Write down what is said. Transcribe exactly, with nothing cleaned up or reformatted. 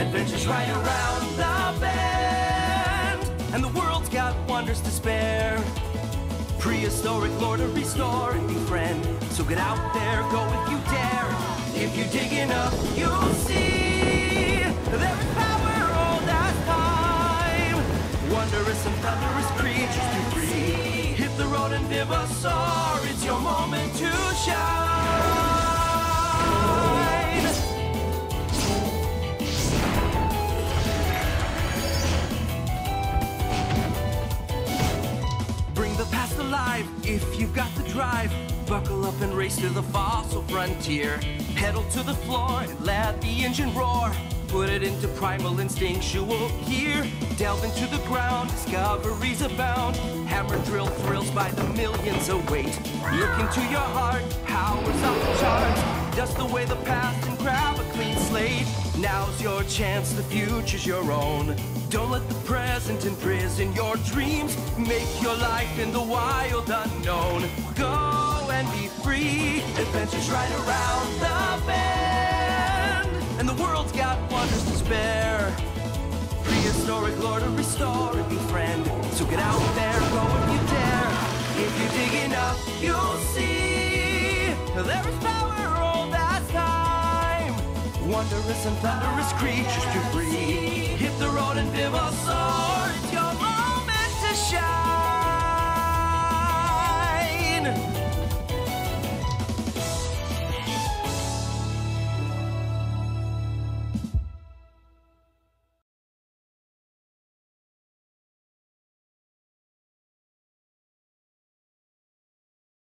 Adventures right around the bend, and the world's got wonders to spare. Prehistoric lore to restore and befriend. So get out there, go if you dare. If you dig enough, you'll see there is power old as time. Wondrous and thunderous creatures to free. Hit the road and Vivasor, it's your moment to shine. Bring the past alive if you've got the drive. Buckle up and race to the fossil frontier. Pedal to the floor and let the engine roar. Put it into primal instinctual gear. Delve into the ground, discoveries abound. Hammer drill thrills by the millions await. Look into your heart, powers off the charts. Dust away the past and grab a clean slate. Now's your chance, the future's your own. Don't let the present imprison your dreams. Make your life in the wild unknown. Go and be free. Adventures right around the bend, and the world's got wonders to spare. Prehistoric lore to restore and befriend. So get out there, go if you dare. If you dig enough, you'll see there is power old as time. Wondrous and thunderous creatures to free. Hit the road and Vivasor, it's your moment to shine.